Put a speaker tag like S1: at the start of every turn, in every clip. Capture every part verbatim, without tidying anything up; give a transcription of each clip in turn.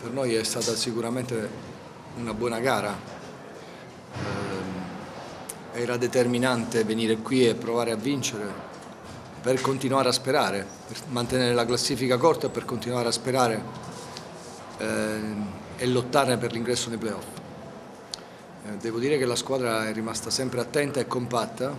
S1: Per noi è stata sicuramente una buona gara, eh, era determinante venire qui e provare a vincere per continuare a sperare, per mantenere la classifica corta e per continuare a sperare eh, e lottare per l'ingresso nei playoff. Eh, devo dire che la squadra è rimasta sempre attenta e compatta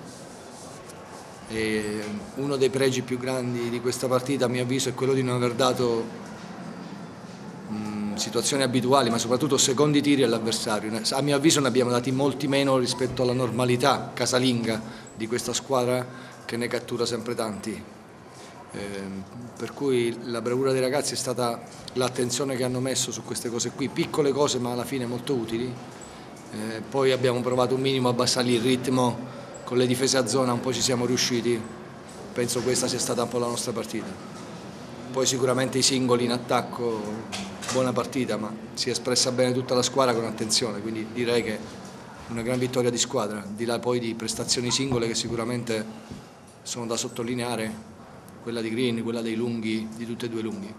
S1: e uno dei pregi più grandi di questa partita, a mio avviso, è quello di non aver dato situazioni abituali, ma soprattutto secondi tiri all'avversario. A mio avviso ne abbiamo dati molti meno rispetto alla normalità casalinga di questa squadra che ne cattura sempre tanti. Eh, per cui la bravura dei ragazzi è stata l'attenzione che hanno messo su queste cose qui, piccole cose ma alla fine molto utili. Eh, poi abbiamo provato un minimo a abbassare il ritmo, con le difese a zona un po' ci siamo riusciti, penso questa sia stata un po' la nostra partita. Poi sicuramente i singoli in attacco, buona partita, ma si è espressa bene tutta la squadra con attenzione, quindi direi che una gran vittoria di squadra, di là poi di prestazioni singole che sicuramente sono da sottolineare, quella di Green, quella dei lunghi, di tutti e due i lunghi.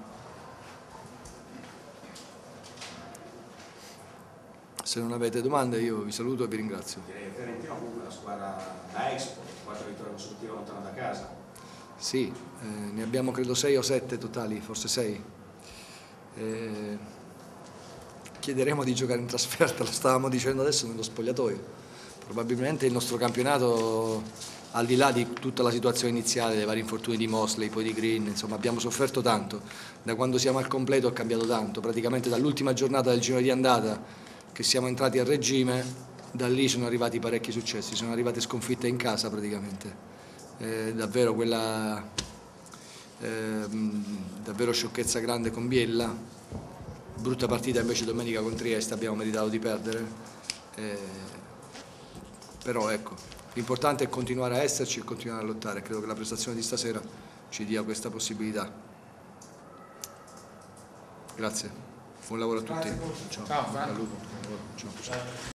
S1: Se non avete domande io vi saluto e vi ringrazio.
S2: Direi che Fiorentino comunque è una squadra da Expo, quattro vittorie consecutive lontano da casa.
S1: Sì, eh, ne abbiamo credo sei o sette totali, forse sei. Eh, chiederemo di giocare in trasferta, lo stavamo dicendo adesso nello spogliatoio. Probabilmente il nostro campionato, al di là di tutta la situazione iniziale, dei vari infortuni di Mosley, poi di Green, insomma abbiamo sofferto tanto. Da quando siamo al completo è cambiato tanto, praticamente dall'ultima giornata del giro di andata che siamo entrati a regime, da lì sono arrivati parecchi successi, sono arrivate sconfitte in casa praticamente. Eh, davvero quella eh, davvero sciocchezza grande con Biella, brutta partita invece domenica con Trieste, abbiamo meritato di perdere, eh, però ecco, l'importante è continuare a esserci e continuare a lottare, credo che la prestazione di stasera ci dia questa possibilità. Grazie, buon lavoro a tutti.
S3: Ciao. Ciao.
S1: Ciao.